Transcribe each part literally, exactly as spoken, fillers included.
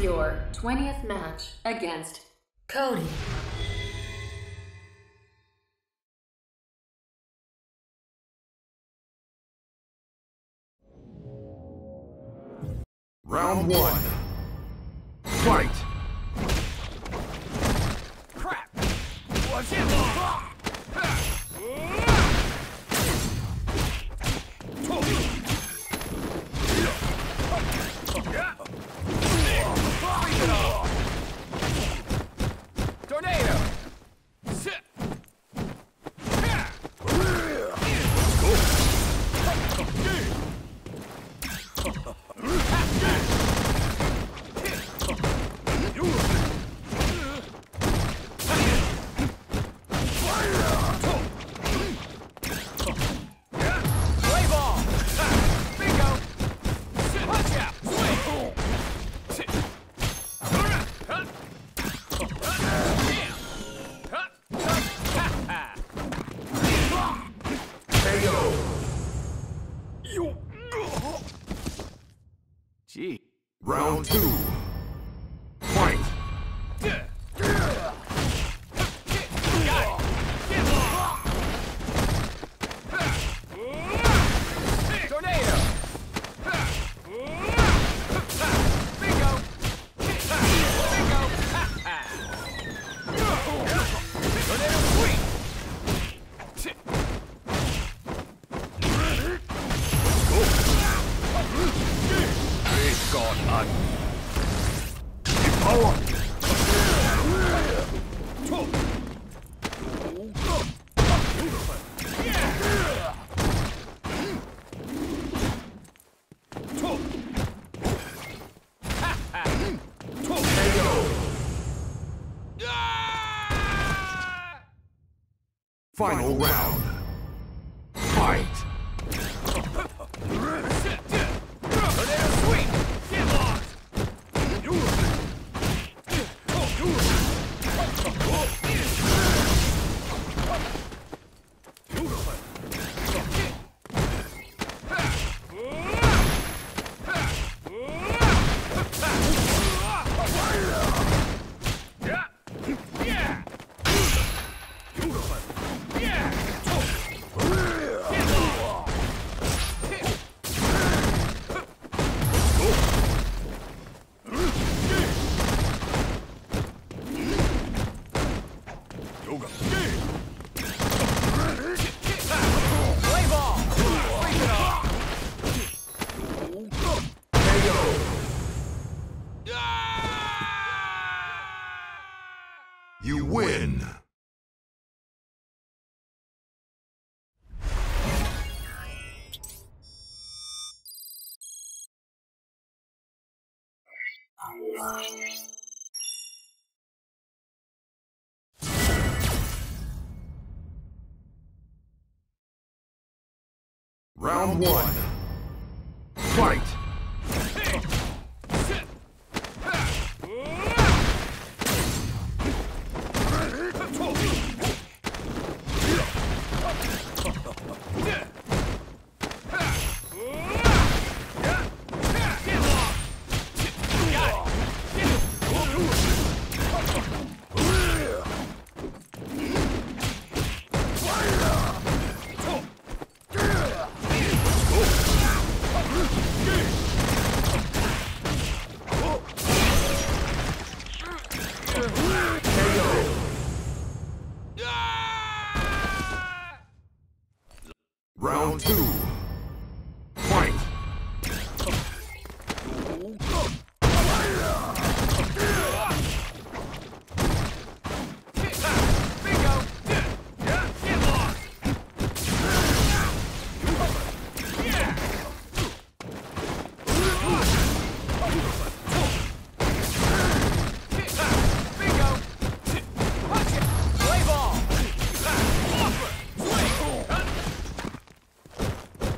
your twentieth match against Cody. Round one. Fight! Crap! What's it? Tornado! Sit! Gee. Round two. Fight! Tornado! Bingo! Bingo! Tornado sweep! It's got a power. Final round. Fight! Tornado sweep! Get lost! Play ball! Break it off! You win! Round one. Fight! Round two. Fight! Bingo! Get lost! Bingo! Watch it! Play ball! Swing!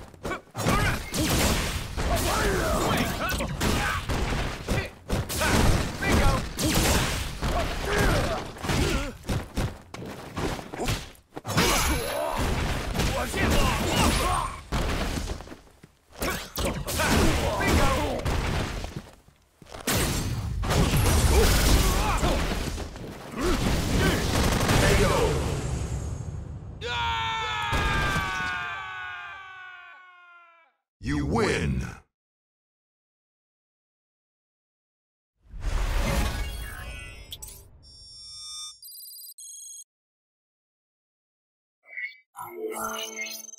Win. Round